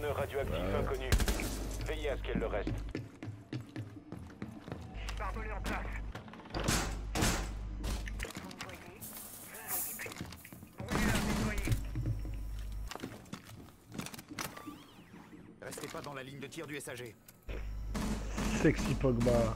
conteneur radioactif inconnu. Veillez à ce qu'elle le reste. Barbelé en place. Restez pas dans la ligne de tir du SAG. Sexy Pogba.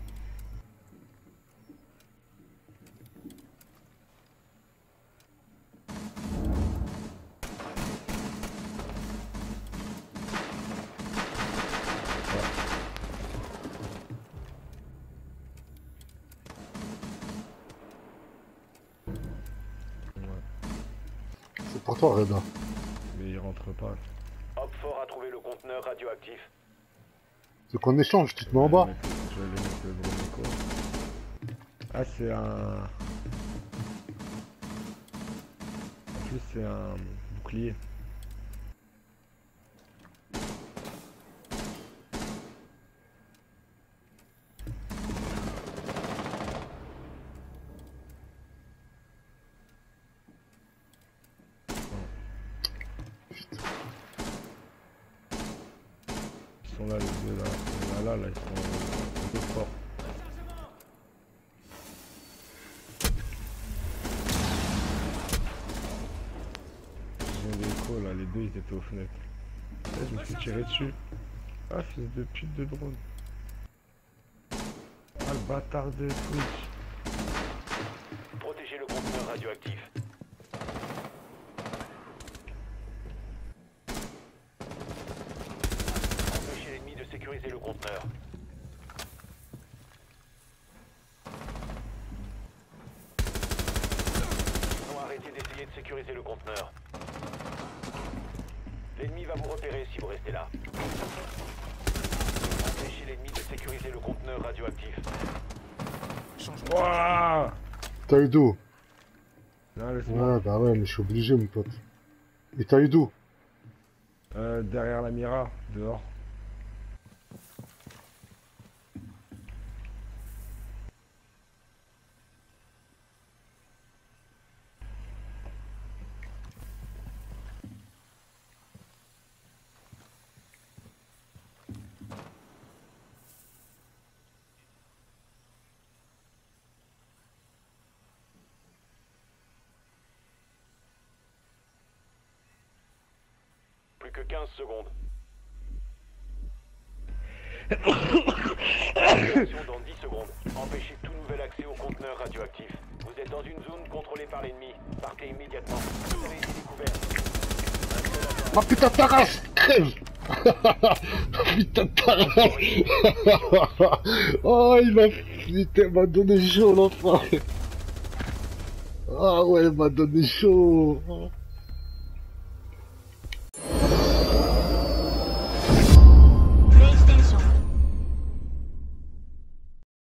C'est pour toi, Reda. Mais il rentre pas. Hopfort a trouvé le conteneur radioactif. C'est qu'on échange, tu te mets en bas. Je vais aller mettre le gros Nico. Ah, c'est un... En plus, c'est un bouclier. Ils sont là, les deux là. Là, ils sont un peu forts. Ils ont des échos là, les deux ils étaient aux fenêtres. Là, je me suis tiré dessus. Ah, fils de pute de drone. Ah, le bâtard de Twitch. Protégez le conteneur radioactif. Empêchez l'ennemi de sécuriser le conteneur. Non, arrêtez d'essayer de sécuriser le conteneur. L'ennemi va vous repérer si vous restez là. Empêchez l'ennemi de sécuriser le conteneur radioactif. Wouah. T'as eu d'où? Non, laisse-moi. Ouais, bah ouais, mais je suis obligé, mon pote. Et t'as eu d'où? Derrière la Mira, dehors. Plus que 15 secondes. Action dans 10 secondes. Empêchez tout nouvel accès au conteneur radioactif. Vous êtes dans une zone contrôlée par l'ennemi. Partez immédiatement. Vous avez été découvert. Ah putain, ta race! Crève! Putain, ta race! Oh, il m'a donné chaud, l'enfant! Ah ouais, il m'a donné chaud!